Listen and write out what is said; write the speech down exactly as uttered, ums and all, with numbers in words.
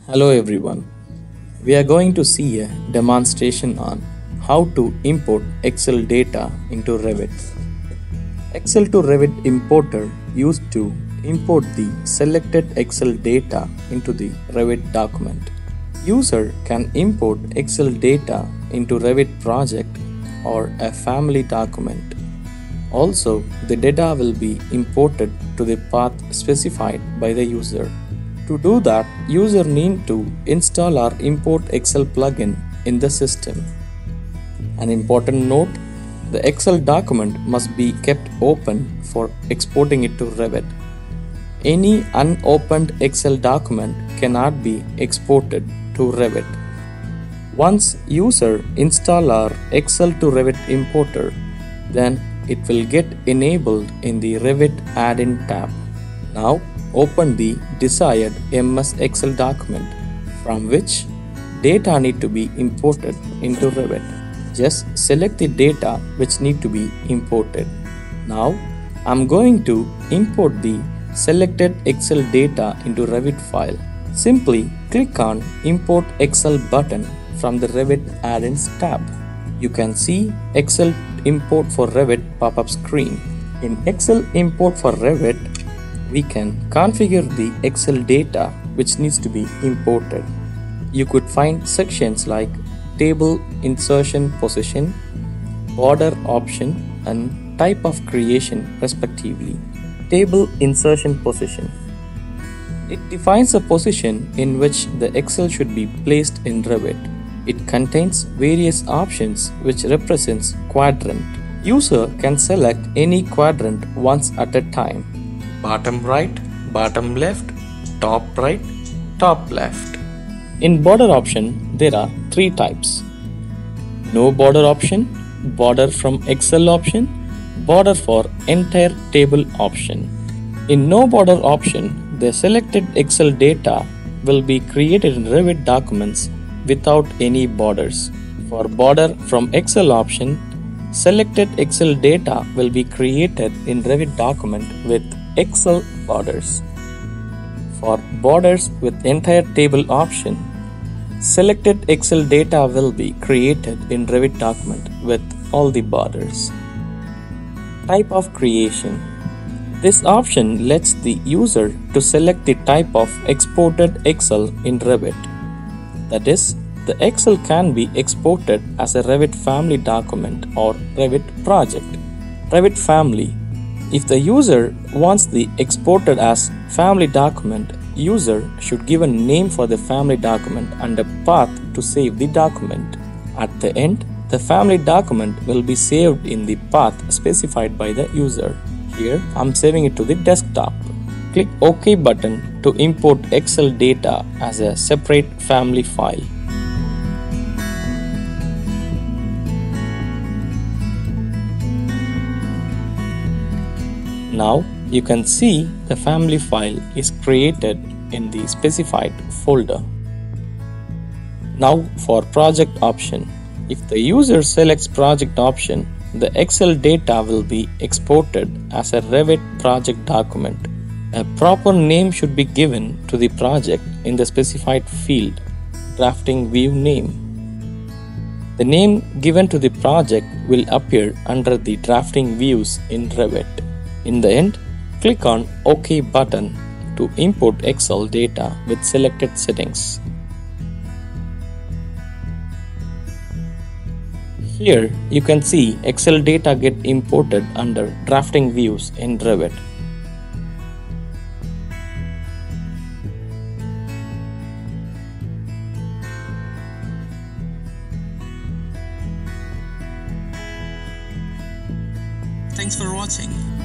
Hello everyone. We are going to see a demonstration on how to import Excel data into Revit. Excel to Revit importer used to import the selected Excel data into the Revit document. User can import Excel data into Revit project or a family document. Also, the data will be imported to the path specified by the user. To do that, user need to install our import Excel plugin in the system. An important note, the Excel document must be kept open for exporting it to Revit. Any unopened Excel document cannot be exported to Revit. Once user install our Excel to Revit importer, then it will get enabled in the Revit add-in tab. Now open the desired M S Excel document from which data need to be imported into Revit. Just select the data which need to be imported. Now I'm going to import the selected Excel data into Revit file. Simply click on Import Excel button from the Revit add-ins tab. You can see Excel import for Revit pop-up screen. In Excel import for Revit, we can configure the Excel data which needs to be imported. You could find sections like table insertion position, border option and type of creation respectively. Table insertion position. It defines a position in which the Excel should be placed in Revit. It contains various options which represents quadrant. User can select any quadrant once at a time. Bottom right, bottom left, top right, top left. In border option, there are three types. No border option, border from Excel option, border for entire table option. In no border option, the selected Excel data will be created in Revit documents without any borders. For border from Excel option, selected Excel data will be created in Revit document with Excel borders. For borders with entire table option, selected Excel data will be created in Revit document with all the borders. Type of creation. This option lets the user to select the type of exported Excel in Revit. That is, the Excel can be exported as a Revit family document or Revit project. Revit family. If the user wants the exported as family document, user should give a name for the family document and a path to save the document. At the end, the family document will be saved in the path specified by the user. Here, I'm saving it to the desktop. Click OK button to import Excel data as a separate family file. Now you can see the family file is created in the specified folder. Now for project option. If the user selects project option, the Excel data will be exported as a Revit project document. A proper name should be given to the project in the specified field, drafting view name. The name given to the project will appear under the drafting views in Revit. In the end, click on OK button to import Excel data with selected settings. Here you can see Excel data get imported under drafting views in Revit. Thanks for watching.